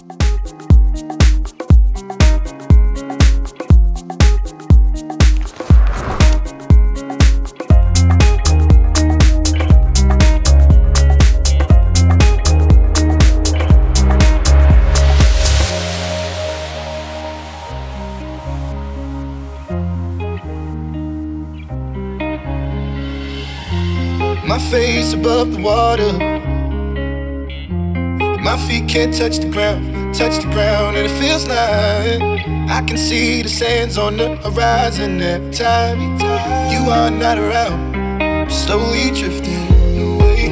My face above the water, my feet can't touch the ground, and it feels like I can see the sands on the horizon every time you are not around. I'm slowly drifting away,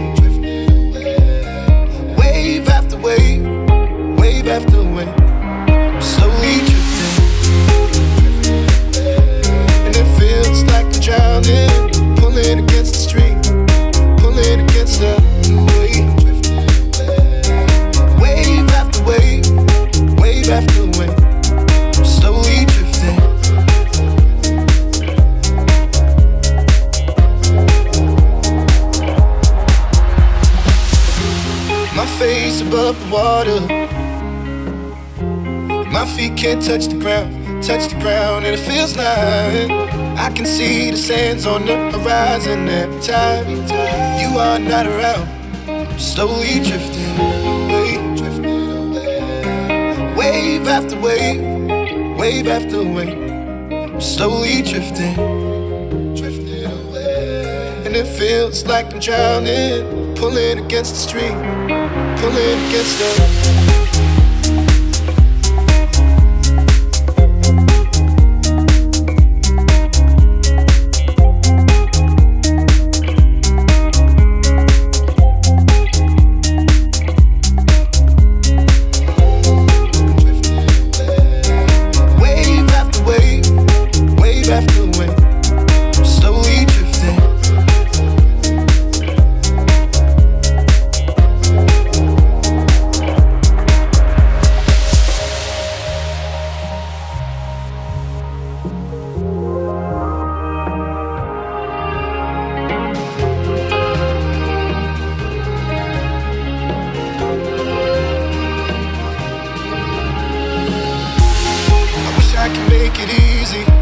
wave after wave, wave after wave. I'm slowly drifting, and it feels like I'm drowning, pulling against the stream, pulling against the wave. Wave after wave, wave after wave. I'm slowly drifting. My face above the water, my feet can't touch the ground, and it feels like I can see the sands on the horizon every time you are not around. I'm slowly drifting away, wave after wave, wave after wave. I'm slowly drifting, and it feels like I'm drowning, pulling against the stream, pulling against the I can make it easy.